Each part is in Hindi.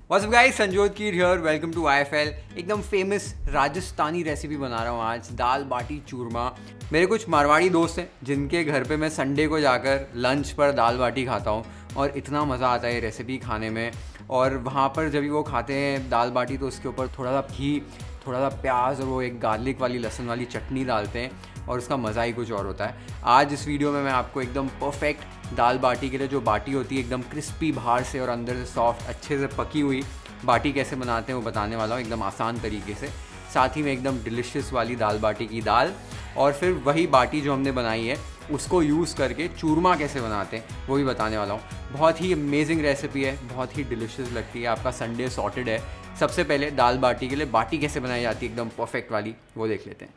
What's up guys, Sanjot Keer here, welcome to IFL। एकदम फेमस राजस्थानी रेसिपी बना रहा हूँ आज, दाल बाटी चूरमा। मेरे कुछ मारवाड़ी दोस्त हैं जिनके घर पे मैं संडे को जाकर लंच पर दाल बाटी खाता हूँ और इतना मज़ा आता है ये रेसिपी खाने में। और वहाँ पर जब भी वो खाते हैं दाल बाटी तो उसके ऊपर थोड़ा सा घी, थोड़ा सा प्याज और वो एक गार्लिक वाली लहसुन वाली चटनी डालते हैं और उसका मज़ा ही कुछ और होता है। आज इस वीडियो में मैं आपको एकदम परफेक्ट दाल बाटी के लिए जो बाटी होती है एकदम क्रिस्पी बाहर से और अंदर से सॉफ्ट, अच्छे से पकी हुई बाटी कैसे बनाते हैं वो बताने वाला हूँ एकदम आसान तरीके से। साथ ही में एकदम डिलिशियस वाली दाल बाटी की दाल और फिर वही बाटी जो हमने बनाई है उसको यूज़ करके चूरमा कैसे बनाते हैं वो भी बताने वाला हूँ। बहुत ही अमेजिंग रेसिपी है, बहुत ही डिलिशियस लगती है। आपका संडे सॉर्टेड है। सबसे पहले दाल बाटी के लिए बाटी कैसे बनाई जाती है एकदम परफेक्ट वाली वो देख लेते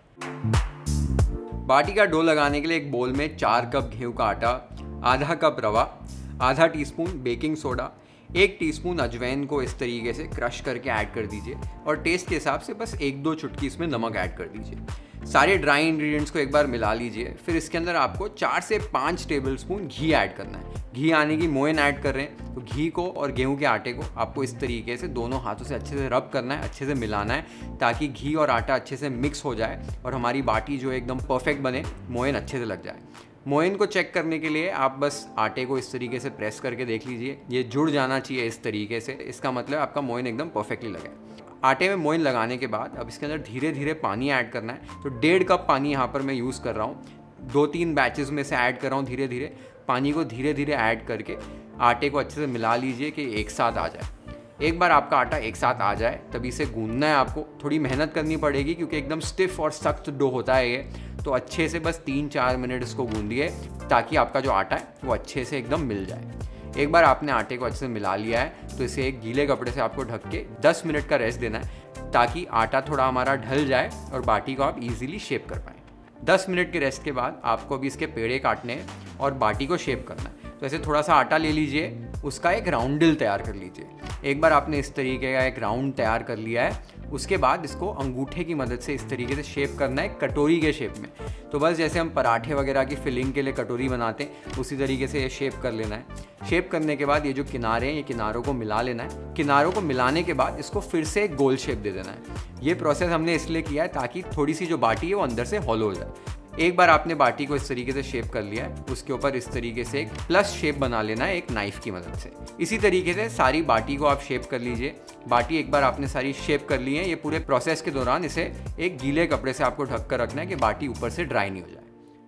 हैं। बाटी का डो लगाने के लिए एक बोल में 4 कप गेहूं का आटा, आधा कप रवा, आधा टीस्पून बेकिंग सोडा, 1 टीस्पून अजवाइन को इस तरीके से क्रश करके ऐड कर दीजिए और टेस्ट के हिसाब से बस 1-2 चुटकी इसमें नमक ऐड कर दीजिए। सारे ड्राई इंग्रेडिएंट्स को एक बार मिला लीजिए। फिर इसके अंदर आपको 4 से 5 टेबलस्पून घी ऐड करना है। घी आने की मोयन ऐड कर रहे हैं तो घी को और गेहूं के आटे को आपको इस तरीके से दोनों हाथों से अच्छे से रब करना है, अच्छे से मिलाना है ताकि घी और आटा अच्छे से मिक्स हो जाए और हमारी बाटी जो एकदम परफेक्ट बने, मोयन अच्छे से लग जाए। मोयन को चेक करने के लिए आप बस आटे को इस तरीके से प्रेस करके देख लीजिए, ये जुड़ जाना चाहिए इस तरीके से। इसका मतलब आपका मोयन एकदम परफेक्टली लगे। आटे में मोयन लगाने के बाद अब इसके अंदर धीरे धीरे पानी ऐड करना है। तो 1.5 कप पानी यहाँ पर मैं यूज़ कर रहा हूँ। 2-3 बैचेस में से ऐड कर रहा हूँ धीरे धीरे। पानी को धीरे धीरे ऐड करके आटे को अच्छे से मिला लीजिए कि एक साथ आ जाए। एक बार आपका आटा एक साथ आ जाए तभी इसे गूंदना है। आपको थोड़ी मेहनत करनी पड़ेगी क्योंकि एकदम स्टिफ और सख्त डो होता है ये। तो अच्छे से बस 3-4 मिनट इसको गूंदिए ताकि आपका जो आटा है वो अच्छे से एकदम मिल जाए। एक बार आपने आटे को अच्छे से मिला लिया है तो इसे एक गीले कपड़े से आपको ढक के 10 मिनट का रेस्ट देना है ताकि आटा थोड़ा हमारा ढल जाए और बाटी को आप इजीली शेप कर पाएँ। 10 मिनट के रेस्ट के बाद आपको अभी इसके पेड़े काटने हैं और बाटी को शेप करना है। तो ऐसे थोड़ा सा आटा ले लीजिए, उसका एक राउंडल तैयार कर लीजिए। एक बार आपने इस तरीके का एक राउंड तैयार कर लिया है, उसके बाद इसको अंगूठे की मदद से इस तरीके से शेप करना है कटोरी के शेप में। तो बस जैसे हम पराठे वगैरह की फिलिंग के लिए कटोरी बनाते हैं उसी तरीके से ये शेप कर लेना है। शेप करने के बाद ये जो किनारे हैं ये किनारों को मिला लेना है। किनारों को मिलाने के बाद इसको फिर से एक गोल शेप दे देना है। ये प्रोसेस हमने इसलिए किया है ताकि थोड़ी सी जो बाटी है वो अंदर से हॉलो हो जाए। एक बार आपने बाटी को इस तरीके से शेप कर लिया है, उसके ऊपर इस तरीके से एक प्लस शेप बना लेना है एक नाइफ की मदद से। इसी तरीके से सारी बाटी को आप शेप कर लीजिए। बाटी एक बार आपने सारी शेप कर ली है, ये पूरे प्रोसेस के दौरान इसे एक गीले कपड़े से आपको ढक कर रखना है कि बाटी ऊपर से ड्राई नहीं हो जाए।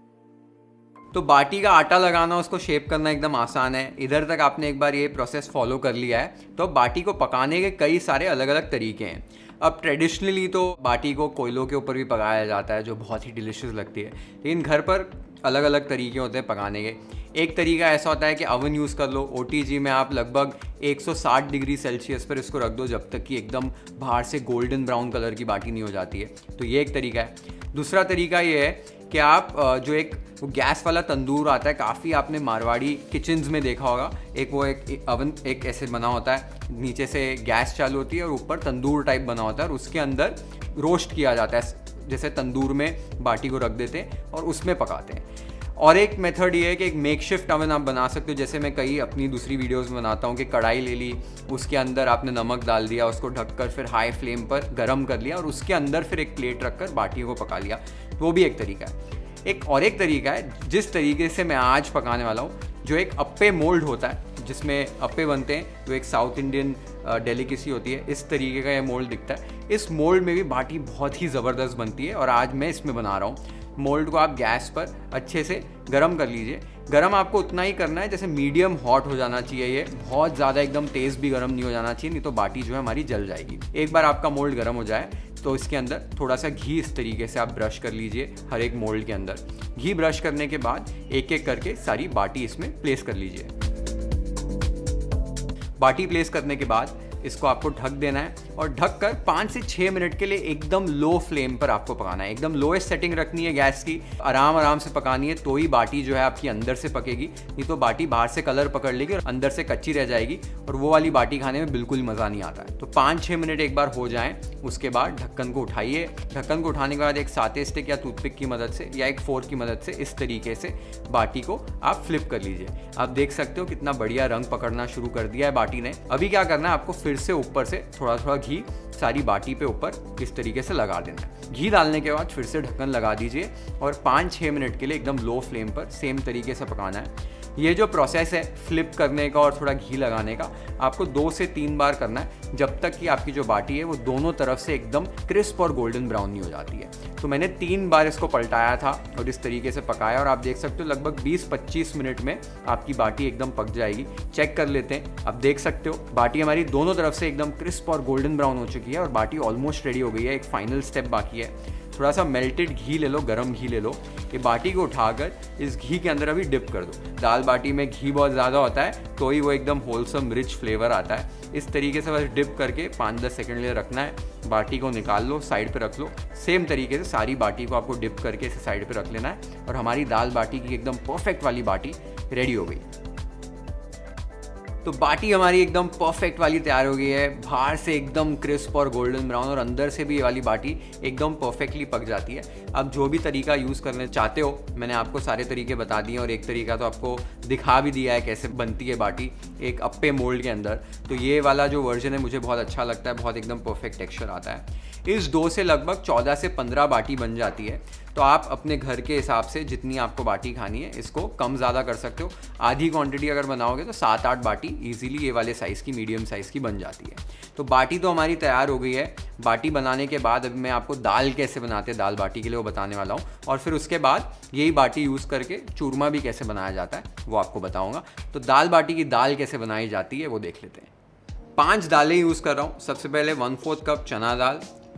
तो बाटी का आटा लगाना, उसको शेप करना एकदम आसान है। इधर तक आपने एक बार ये प्रोसेस फॉलो कर लिया है तो बाटी को पकाने के कई सारे अलग अलग तरीके हैं। अब ट्रेडिशनली तो बाटी को कोयलों के ऊपर भी पकाया जाता है जो बहुत ही डिलिशियस लगती है, लेकिन घर पर अलग अलग तरीके होते हैं पकाने के। एक तरीका ऐसा होता है कि अवन यूज़ कर लो। OTG में आप लगभग 160 डिग्री सेल्सियस पर इसको रख दो जब तक कि एकदम बाहर से गोल्डन ब्राउन कलर की बाटी नहीं हो जाती है। तो ये एक तरीका है। दूसरा तरीका ये है कि आप जो एक गैस वाला तंदूर आता है, काफ़ी आपने मारवाड़ी किचन्स में देखा होगा, एक अवन एक ऐसे बना होता है, नीचे से गैस चालू होती है और ऊपर तंदूर टाइप बना होता है और उसके अंदर रोस्ट किया जाता है। जैसे तंदूर में बाटी को रख देते हैं और उसमें पकाते हैं। और एक मेथड ये है कि एक मेकशिफ्ट अवन आप बना सकते हो, जैसे मैं कई अपनी दूसरी वीडियोस में बनाता हूँ कि कढ़ाई ले ली, उसके अंदर आपने नमक डाल दिया, उसको ढककर फिर हाई फ्लेम पर गर्म कर लिया और उसके अंदर फिर एक प्लेट रखकर बाटियों को पका लिया। वो भी एक तरीका है। एक और एक तरीका है जिस तरीके से मैं आज पकाने वाला हूँ, जो एक अप्पे मोल्ड होता है जिसमें अप्पे बनते हैं, जो एक साउथ इंडियन डेलिकेसी होती है। इस तरीके का ये मोल्ड दिखता है। इस मोल्ड में भी बाटी बहुत ही ज़बरदस्त बनती है और आज मैं इसमें बना रहा हूँ। मोल्ड को आप गैस पर अच्छे से गरम कर लीजिए। गरम आपको उतना ही करना है जैसे मीडियम हॉट हो जाना चाहिए, ये बहुत ज़्यादा एकदम तेज़ भी गरम नहीं हो जाना चाहिए, नहीं तो बाटी जो है हमारी जल जाएगी। एक बार आपका मोल्ड गरम हो जाए तो इसके अंदर थोड़ा सा घी इस तरीके से आप ब्रश कर लीजिए हर एक मोल्ड के अंदर। घी ब्रश करने के बाद एक एक करके सारी बाटी इसमें प्लेस कर लीजिए। बाटी प्लेस करने के बाद इसको आपको ढक देना है और ढककर 5 से 6 मिनट के लिए एकदम लो फ्लेम पर आपको पकाना है। एकदम लोएस्ट सेटिंग रखनी है गैस की, आराम से पकानी है, तो ही बाटी जो है आपकी अंदर से पकेगी, नहीं तो बाटी बाहर से कलर पकड़ लेगी और अंदर से कच्ची रह जाएगी और वो वाली बाटी खाने में बिल्कुल मज़ा नहीं आता है। तो 5-6 मिनट एक बार हो जाएं, उसके बाद ढक्कन को उठाइए। ढक्कन को उठाने के बाद एक साते स्टिक या टूथपिक की मदद से या एक फोर्क की मदद से इस तरीके से बाटी को आप फ्लिप कर लीजिए। आप देख सकते हो कितना बढ़िया रंग पकड़ना शुरू कर दिया है बाटी ने। अभी क्या करना है, आपको फिर से ऊपर से थोड़ा थोड़ा घी सारी बाटी पे ऊपर इस तरीके से लगा देना है। घी डालने के बाद फिर से ढक्कन लगा दीजिए और 5-6 मिनट के लिए एकदम लो फ्लेम पर सेम तरीके से पकाना है। ये जो प्रोसेस है फ्लिप करने का और थोड़ा घी लगाने का, आपको 2 से 3 बार करना है, जब तक कि आपकी जो बाटी है वो दोनों तरफ से एकदम क्रिस्प और गोल्डन ब्राउन नहीं हो जाती है। तो मैंने 3 बार इसको पलटाया था और इस तरीके से पकाया और आप देख सकते हो लगभग 20-25 मिनट में आपकी बाटी एकदम पक जाएगी। चेक कर लेते हैं। आप देख सकते हो बाटी हमारी दोनों तरफ से एकदम क्रिस्प और गोल्डन ब्राउन हो चुकी है और बाटी ऑलमोस्ट रेडी हो गई है। एक फाइनल स्टेप बाकी है, थोड़ा सा मेल्टेड घी ले लो, गरम घी ले लो। ये बाटी को उठाकर इस घी के अंदर अभी डिप कर दो। दाल बाटी में घी बहुत ज़्यादा होता है तो ही वो एकदम होलसम रिच फ्लेवर आता है। इस तरीके से बस डिप करके 5-10 सेकंड लिए रखना है। बाटी को निकाल लो, साइड पे रख लो। सेम तरीके से सारी बाटी को आपको डिप करके इसे साइड पे रख लेना है और हमारी दाल बाटी की एकदम परफेक्ट वाली बाटी रेडी हो गई। तो बाटी हमारी एकदम परफेक्ट वाली तैयार हो गई है। बाहर से एकदम क्रिस्प और गोल्डन ब्राउन और अंदर से भी ये वाली बाटी एकदम परफेक्टली पक जाती है। अब जो भी तरीका यूज़ करने चाहते हो, मैंने आपको सारे तरीके बता दिए और एक तरीका तो आपको दिखा भी दिया है कैसे बनती है बाटी एक अप्पे मोल्ड के अंदर। तो ये वाला जो वर्जन है मुझे बहुत अच्छा लगता है, बहुत एकदम परफेक्ट टेक्सचर आता है। इस डो से लगभग 14 से 15 बाटी बन जाती है। तो आप अपने घर के हिसाब से जितनी आपको बाटी खानी है इसको कम ज़्यादा कर सकते हो। आधी क्वांटिटी अगर बनाओगे तो 7-8 बाटी इजीली ये वाले साइज़ की, मीडियम साइज़ की बन जाती है। तो बाटी तो हमारी तैयार हो गई है। बाटी बनाने के बाद अभी मैं आपको दाल कैसे बनाते हैं दाल बाटी के लिए वो बताने वाला हूँ और फिर उसके बाद यही बाटी यूज़ करके चूरमा भी कैसे बनाया जाता है वो आपको बताऊँगा। तो दाल बाटी की दाल कैसे बनाई जाती है वो देख लेते हैं। 5 दालें यूज़ कर रहा हूँ। सबसे पहले 1/4 कप चना दाल,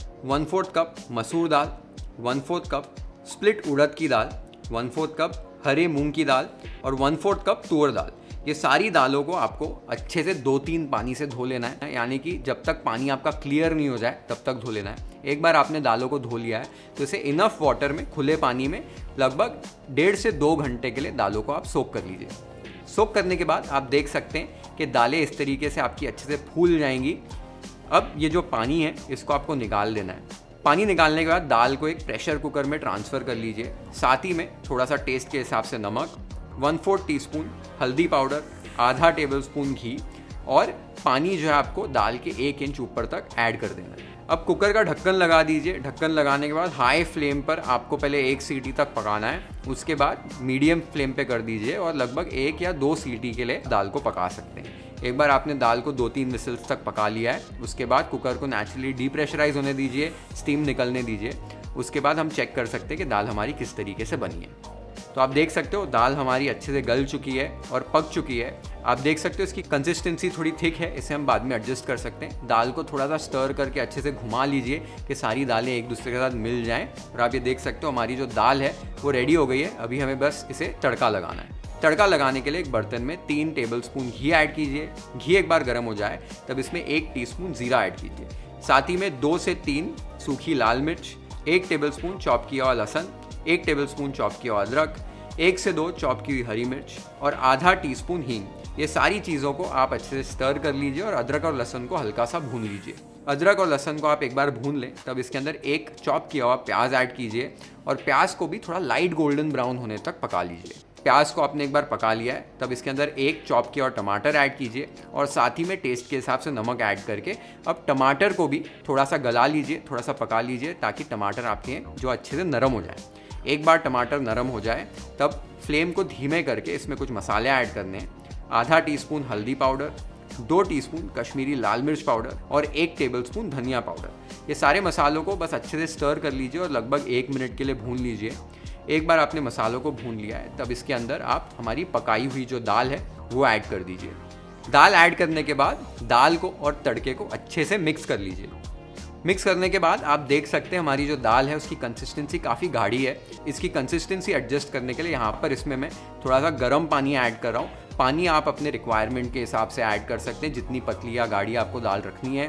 1/4 कप मसूर दाल, 1/4 कप स्प्लिट उड़द की दाल, 1/4 कप हरे मूंग की दाल और 1/4 कप तुअर दाल। ये सारी दालों को आपको अच्छे से 2-3 पानी से धो लेना है, यानी कि जब तक पानी आपका क्लियर नहीं हो जाए तब तक धो लेना है। एक बार आपने दालों को धो लिया है तो इसे इनफ वाटर में, खुले पानी में लगभग 1.5 से 2 घंटे के लिए दालों को आप सोक कर लीजिए। सोक करने के बाद आप देख सकते हैं कि दालें इस तरीके से आपकी अच्छे से फूल जाएंगी। अब ये जो पानी है इसको आपको निकाल देना है। पानी निकालने के बाद दाल को एक प्रेशर कुकर में ट्रांसफ़र कर लीजिए। साथ ही में थोड़ा सा टेस्ट के हिसाब से नमक, 1/4 टीस्पून हल्दी पाउडर, आधा टेबलस्पून घी और पानी जो है आपको दाल के 1 इंच ऊपर तक ऐड कर देना है। अब कुकर का ढक्कन लगा दीजिए। ढक्कन लगाने के बाद हाई फ्लेम पर आपको पहले 1 सीटी तक पकाना है, उसके बाद मीडियम फ्लेम पे कर दीजिए और लगभग 1 या 2 सीटी के लिए दाल को पका सकते हैं। एक बार आपने दाल को 2-3 विसल्स तक पका लिया है, उसके बाद कुकर को नेचुरली डीप्रेशराइज होने दीजिए, स्टीम निकलने दीजिए। उसके बाद हम चेक कर सकते हैं कि दाल हमारी किस तरीके से बनी है। तो आप देख सकते हो दाल हमारी अच्छे से गल चुकी है और पक चुकी है। आप देख सकते हो इसकी कंसिस्टेंसी थोड़ी थिक है, इसे हम बाद में एडजस्ट कर सकते हैं। दाल को थोड़ा सा स्टर करके अच्छे से घुमा लीजिए कि सारी दालें एक दूसरे के साथ मिल जाएं और आप ये देख सकते हो हमारी जो दाल है वो रेडी हो गई है। अभी हमें बस इसे तड़का लगाना है। तड़का लगाने के लिए एक बर्तन में 3 टेबलस्पून घी ऐड कीजिए। घी एक बार गर्म हो जाए तब इसमें 1 टीस्पून जीरा ऐड कीजिए। साथ ही में 2 से 3 सूखी लाल मिर्च, 1 टेबलस्पून चॉप किया हुआ लहसुन, 1 टेबलस्पून चॉप किया हुआ अदरक, 1 से 2 चॉप की हुई हरी मिर्च और आधा टीस्पून हींग। ये सारी चीज़ों को आप अच्छे से स्टर कर लीजिए और अदरक और लहसुन को हल्का सा भून लीजिए। अदरक और लहसुन को आप एक बार भून लें तब इसके अंदर 1 चॉप किया हुआ प्याज ऐड कीजिए और प्याज को भी थोड़ा लाइट गोल्डन ब्राउन होने तक पका लीजिए। प्याज को आपने एक बार पका लिया है तब इसके अंदर 1 चॉप किया और टमाटर ऐड कीजिए और साथ ही में टेस्ट के हिसाब से नमक ऐड करके अब टमाटर को भी थोड़ा सा गला लीजिए, थोड़ा सा पका लीजिए ताकि टमाटर आपके जो अच्छे से नरम हो जाए। एक बार टमाटर नरम हो जाए तब फ्लेम को धीमे करके इसमें कुछ मसाले ऐड करने हैं। आधा टीस्पून हल्दी पाउडर, 2 टीस्पून कश्मीरी लाल मिर्च पाउडर और 1 टेबलस्पून धनिया पाउडर। ये सारे मसालों को बस अच्छे से स्टर कर लीजिए और लगभग 1 मिनट के लिए भून लीजिए। एक बार आपने मसालों को भून लिया है तब इसके अंदर आप हमारी पकाई हुई जो दाल है वो ऐड कर दीजिए। दाल ऐड करने के बाद दाल को और तड़के को अच्छे से मिक्स कर लीजिए। मिक्स करने के बाद आप देख सकते हैं हमारी जो दाल है उसकी कंसिस्टेंसी काफ़ी गाढ़ी है। इसकी कंसिस्टेंसी एडजस्ट करने के लिए यहाँ पर इसमें मैं थोड़ा सा गर्म पानी ऐड कर रहा हूँ। पानी आप अपने रिक्वायरमेंट के हिसाब से ऐड कर सकते हैं, जितनी पतली या गाढ़ी आपको दाल रखनी है।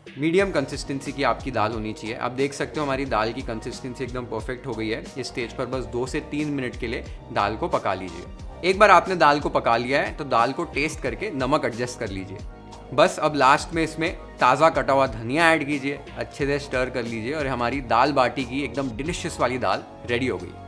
मीडियम कंसिस्टेंसी की आपकी दाल होनी चाहिए। आप देख सकते हो हमारी दाल की कंसिस्टेंसी एकदम परफेक्ट हो गई है। इस स्टेज पर बस 2 से 3 मिनट के लिए दाल को पका लीजिए। एक बार आपने दाल को पका लिया है तो दाल को टेस्ट करके नमक एडजस्ट कर लीजिए। बस अब लास्ट में इसमें ताज़ा कटा हुआ धनिया ऐड कीजिए, अच्छे से स्टर कर लीजिए और हमारी दाल बाटी की एकदम डिलिशियस वाली दाल रेडी हो गई।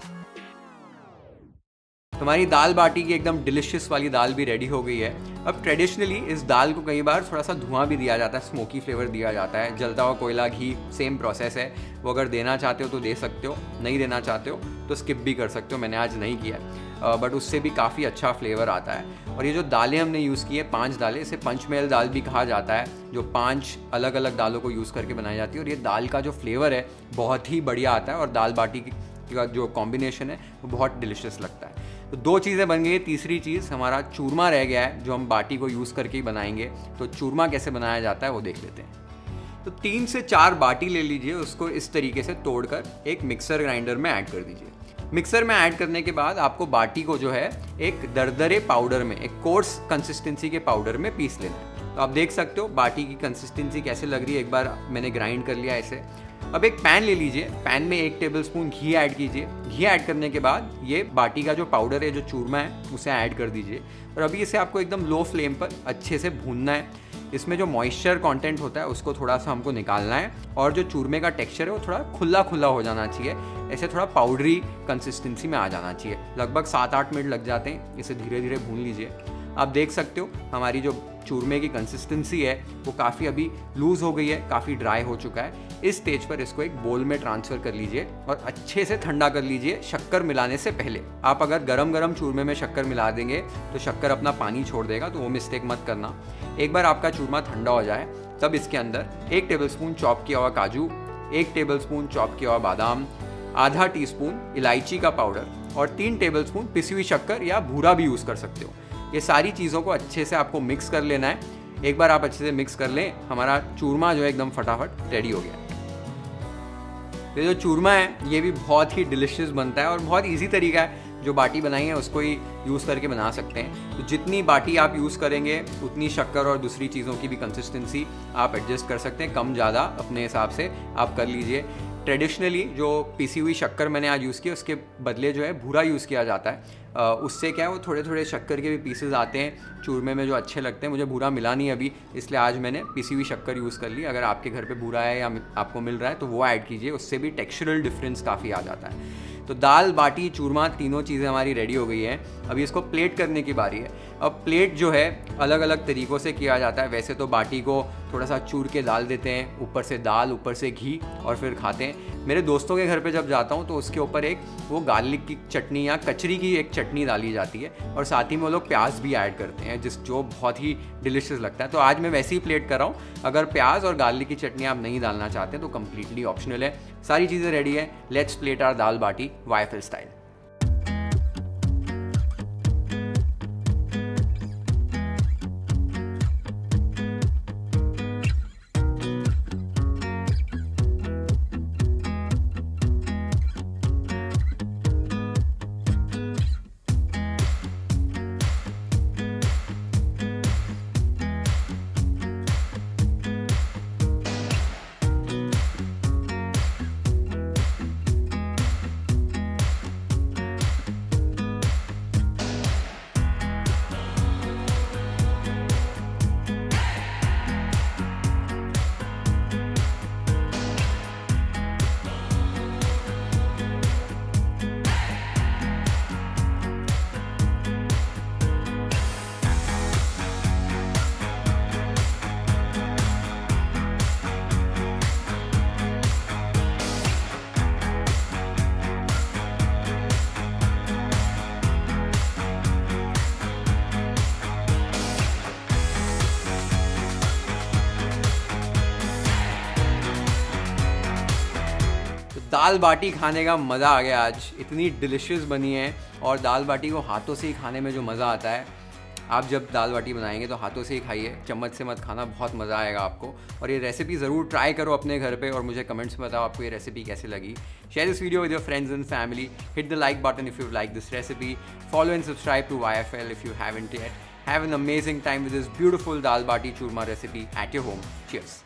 हमारी दाल बाटी की एकदम डिलिशियस वाली दाल भी रेडी हो गई है। अब ट्रेडिशनली इस दाल को कई बार थोड़ा सा धुआं भी दिया जाता है, स्मोकी फ्लेवर दिया जाता है। जलता हुआ कोयला, घी, सेम प्रोसेस है। वो अगर देना चाहते हो तो दे सकते हो, नहीं देना चाहते हो तो स्किप भी कर सकते हो। मैंने आज नहीं किया बट उससे भी काफ़ी अच्छा फ्लेवर आता है। और ये जो दालें हमने यूज़ की है, 5 दालें, इसे पंचमेल दाल भी कहा जाता है, जो 5 अलग अलग दालों को यूज़ करके बनाई जाती है। और ये दाल का जो फ्लेवर है बहुत ही बढ़िया आता है और दाल बाटी का जो कॉम्बिनेशन है वो बहुत डिलिशियस लगता है। तो 2 चीज़ें बन गई। तीसरी चीज़ हमारा चूरमा रह गया है, जो हम बाटी को यूज़ करके ही बनाएंगे। तो चूरमा कैसे बनाया जाता है वो देख लेते हैं। तो 3 से 4 बाटी ले लीजिए, उसको इस तरीके से तोड़कर एक मिक्सर ग्राइंडर में ऐड कर दीजिए। मिक्सर में ऐड करने के बाद आपको बाटी को जो है एक दरदरे पाउडर में, एक कोर्स कंसिस्टेंसी के पाउडर में पीस लेना है। तो आप देख सकते हो बाटी की कंसिस्टेंसी कैसे लग रही है। एक बार मैंने ग्राइंड कर लिया इसे। अब एक पैन ले लीजिए, पैन में 1 टेबलस्पून घी ऐड कीजिए। घी ऐड करने के बाद ये बाटी का जो पाउडर है, जो चूरमा है, उसे ऐड कर दीजिए। और अभी इसे आपको एकदम लो फ्लेम पर अच्छे से भूनना है। इसमें जो मॉइस्चर कंटेंट होता है उसको थोड़ा सा हमको निकालना है और जो चूरमे का टेक्सचर है वो थोड़ा खुला खुला हो जाना चाहिए। ऐसे थोड़ा पाउडरी कंसिस्टेंसी में आ जाना चाहिए। लगभग 7-8 मिनट लग जाते हैं। इसे धीरे धीरे भून लीजिए। आप देख सकते हो हमारी जो चूरमे की कंसिस्टेंसी है वो काफ़ी अभी लूज़ हो गई है, काफ़ी ड्राई हो चुका है। इस स्टेज पर इसको एक बोल में ट्रांसफ़र कर लीजिए और अच्छे से ठंडा कर लीजिए शक्कर मिलाने से पहले। आप अगर गरम गरम चूरमे में शक्कर मिला देंगे तो शक्कर अपना पानी छोड़ देगा, तो वो मिस्टेक मत करना। एक बार आपका चूरमा ठंडा हो जाए तब इसके अंदर 1 टेबलस्पून चॉप किया हुआ काजू, 1 टेबलस्पून चॉप किया हुआ बादाम, आधा टीस्पून इलायची का पाउडर और 3 टेबलस्पून पिसी हुई शक्कर या भूरा भी यूज़ कर सकते हो। ये सारी चीज़ों को अच्छे से आपको मिक्स कर लेना है। एक बार आप अच्छे से मिक्स कर लें, हमारा चूरमा जो है एकदम फटाफट रेडी हो गया। ये जो चूरमा है ये भी बहुत ही डिलिशियस बनता है और बहुत इजी तरीका है। जो बाटी बनाई है उसको ही यूज़ करके बना सकते हैं। तो जितनी बाटी आप यूज़ करेंगे उतनी शक्कर और दूसरी चीज़ों की भी कंसिस्टेंसी आप एडजस्ट कर सकते हैं। कम ज़्यादा अपने हिसाब से आप कर लीजिए। ट्रेडिशनली जो पिसी हुई शक्कर मैंने आज यूज़ की, उसके बदले जो है भूरा यूज़ किया जाता है। उससे क्या है, वो थोड़े थोड़े शक्कर के भी पीसेस आते हैं चूरमे में जो अच्छे लगते हैं। मुझे भूरा मिला नहीं अभी, इसलिए आज मैंने पिसी हुई शक्कर यूज़ कर ली। अगर आपके घर पे भूरा है या आपको मिल रहा है तो वो ऐड कीजिए, उससे भी टेक्सचरल डिफरेंस काफ़ी आ जाता है। तो दाल बाटी चूरमा तीनों चीज़ें हमारी रेडी हो गई हैं। अभी इसको प्लेट करने की बारी है। अब प्लेट जो है अलग अलग तरीक़ों से किया जाता है। वैसे तो बाटी को थोड़ा सा चूर के डाल देते हैं, ऊपर से दाल, ऊपर से घी और फिर खाते हैं। मेरे दोस्तों के घर पे जब जाता हूँ तो उसके ऊपर एक वो गार्लिक की चटनी या कचरी की एक चटनी डाली जाती है और साथ ही में वो लोग प्याज भी ऐड करते हैं, जो बहुत ही डिलिशियस लगता है। तो आज मैं वैसे ही प्लेट कर रहा हूँ। अगर प्याज और गार्लिक की चटनी आप नहीं डालना चाहते तो कम्प्लीटली ऑप्शनल है। सारी चीज़ें रेडी है। Let's plate our dal baati YFL style. दाल बाटी खाने का मज़ा आ गया आज। इतनी डिलिशियस बनी है और दाल बाटी को हाथों से ही खाने में जो मज़ा आता है, आप जब दाल बाटी बनाएंगे तो हाथों से ही खाइए, चम्मच से मत खाना, बहुत मज़ा आएगा आपको। और ये रेसिपी ज़रूर ट्राई करो अपने घर पे और मुझे कमेंट्स में बताओ आपको ये रेसिपी कैसी लगी। Share this video with your friends and family. Hit the like button if you like this recipe. Follow and subscribe to YFL if you haven't yet. Have an amazing time with this beautiful dal bati churma recipe at your home. Cheers.